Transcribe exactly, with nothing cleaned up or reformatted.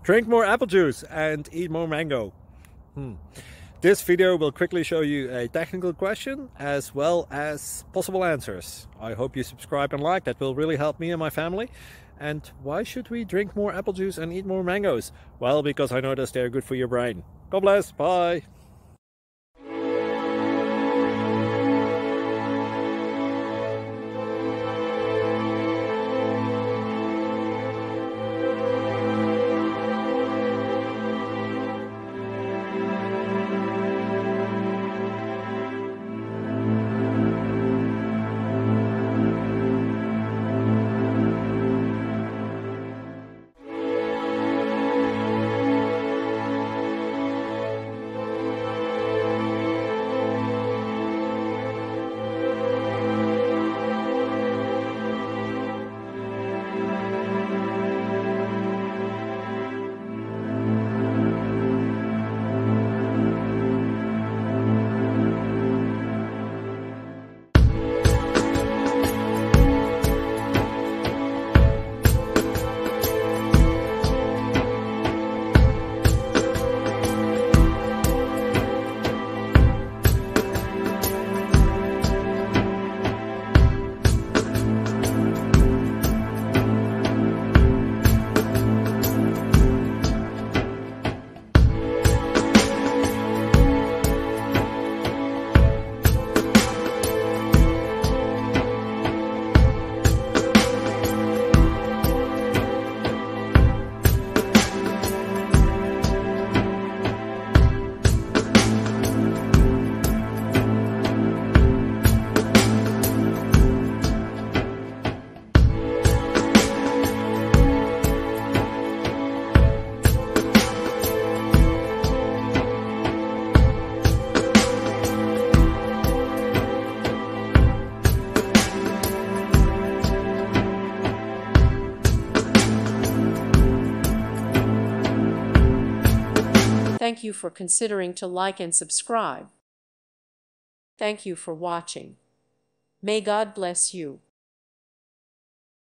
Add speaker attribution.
Speaker 1: Drink more apple juice and eat more mango. Hmm. This video will quickly show you a technical question as well as possible answers. I hope you subscribe and like, that will really help me and my family. And why should we drink more apple juice and eat more mangoes? Well, because I noticed they're good for your brain. God bless, bye!
Speaker 2: Thank you for considering to like and subscribe. Thank you for watching. May God bless you.